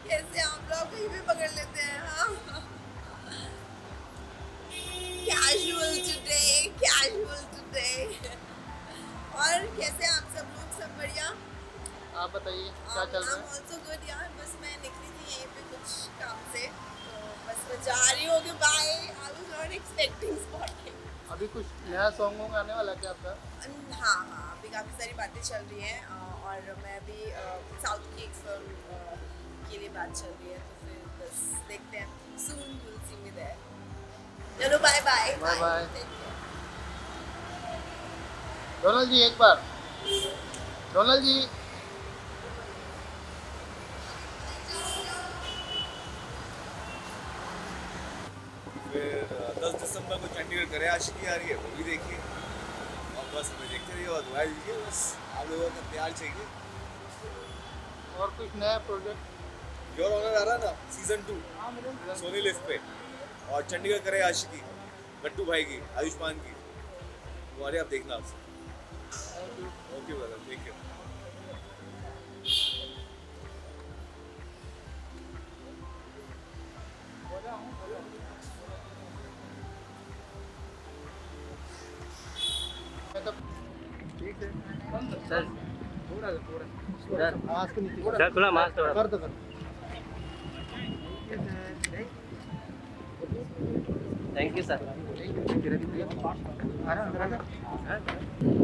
कैसे आप लोग कहीं भी पकड़ लेते हैं। हाँ, कैजुअल टुडे। और कैसे आप सब लोग, सब बढ़िया? आप बताइए क्या चल रहा है? ऑल्सो गुड यार, बस मैं निकली थी यहीं पे कुछ काम से, तो बस मैं जा रही हूँ कि bye. I was not expecting spotting. अभी कुछ नया सॉन्ग आने वाला है क्या आपका? हाँ हाँ, अभी काफ़ी सारी बातें चल रही हैं, और मैं भी साउथ की एक फिल्म के लिए बात चल रही है, तो फिर बस देखते हैं, soon you will see me there. चलो बाय बाय। Bye bye. डोनल जी एक बार, डोनल जी। फिर 10 दिसंबर को चंडीगढ़ करे आशिकी आ रही है, वो भी देखिए। और बस हमें देखते रहिए और दुआ दीजिए, बस आप लोगों का प्यार चाहिए। और कुछ नया प्रोजेक्ट? योर ऑनर आ रहा ना सीजन 2 सोनी लिव पे, और चंडीगढ़ करे आशिकी गट्टू भाई की, आयुष्मान की, तुम्हारे आप देखना आपसे। Okay brother, take care. ठीक है सर, थोड़ा मास्क नीचे सर थोड़ा मास्क कर दो। Thank you sir. आ रहा अंदर आजा।